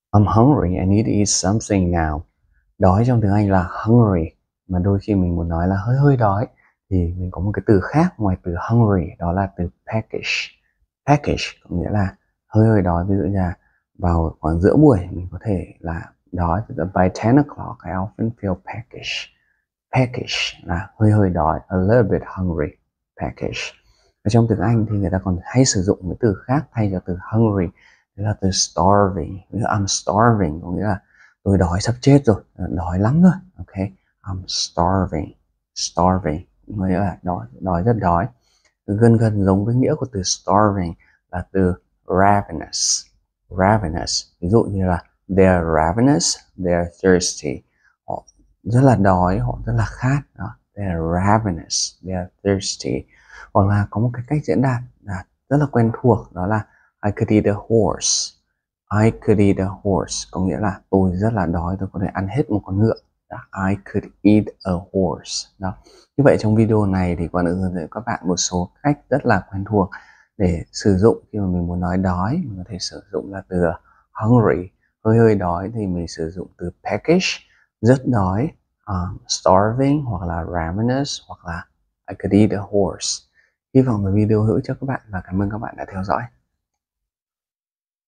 I'm hungry, I need to eat something now. Đói trong tiếng Anh là hungry, mà đôi khi mình muốn nói là hơi hơi đói thì mình có một cái từ khác ngoài từ hungry, đó là từ peckish. Peckish có nghĩa là hơi hơi đói, ví dụ như là vào khoảng giữa buổi mình có thể là đói. By 10 o'clock I often feel peckish. Peckish là hơi hơi đói, a little bit hungry, peckish. Ở trong tiếng Anh thì người ta còn hay sử dụng cái từ khác thay cho từ hungry, đó là từ starving. Ví dụ I'm starving có nghĩa là tôi đói sắp chết rồi, đói lắm rồi. Ok, I'm starving. Starving có nghĩa là đói rất đói. Gần gần giống với nghĩa của từ starving là từ ravenous. Ravenous, ví dụ như là they're ravenous, they're thirsty. Họ rất là đói, họ rất là khát đó. They're ravenous, they're thirsty. Hoặc là có một cái cách diễn đạt là rất là quen thuộc, đó là I could eat a horse. I could eat a horse có nghĩa là tôi rất là đói, tôi có thể ăn hết một con ngựa. Đó, I could eat a horse. Đó. Như vậy trong video này thì Quang đã hướng dẫn các bạn một số cách rất là quen thuộc để sử dụng khi mà mình muốn nói đói. Mình có thể sử dụng là từ hungry, hơi hơi đói thì mình sử dụng từ peckish, rất đói, starving hoặc là ravenous hoặc là I could eat a horse. Hy vọng là video hữu ích cho các bạn và cảm ơn các bạn đã theo dõi.